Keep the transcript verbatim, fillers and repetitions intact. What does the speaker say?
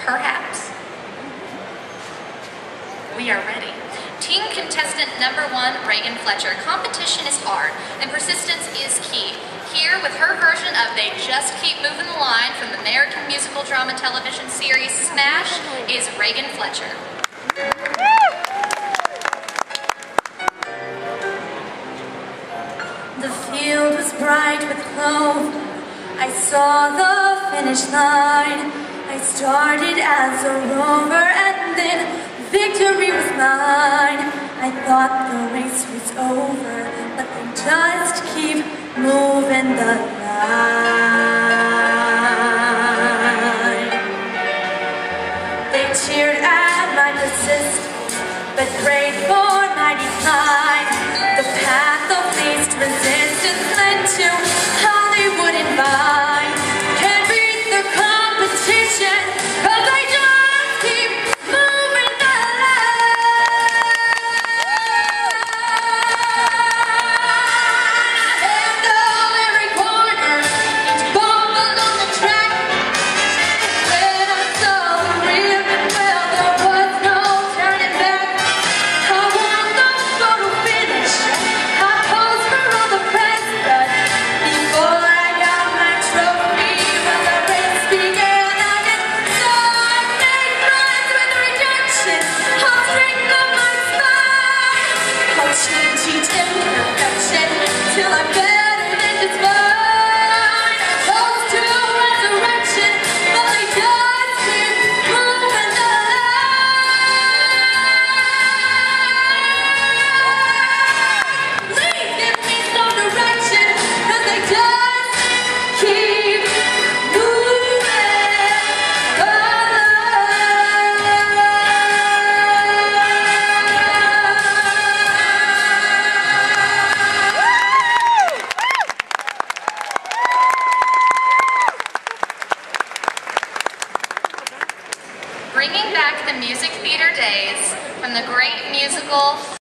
Perhaps. We are ready. Team contestant number one, Ragan Fletcher. Competition is hard, and persistence is key. Here, with her version of They Just Keep Moving the Line from the American musical drama television series Smash, is Ragan Fletcher. The field was bright with clover. I saw the finish line. I started as a rover and then victory was mine. I thought the race was over, but they just keep moving the line. They cheered at my persistence, but prayed for my decline. The path of least resistance led to Hollywood and Vine. Can't beat the competition, 'cause they just keep moving the line. Handle every corner, each bump along the track. When I saw the ribbon, well, there was no turning back. I won the photo finish, I posed for all the press, but before I got my trophy, well, the race began again. So I made friends with rejection, I'll strength of my spine. I'll change each imperfection till I'm better than just fine. I toast to resurrection, but they just keep moving the line. Please give me some direction, 'cause they just keep moving the Bringing back the music theater days from the great musical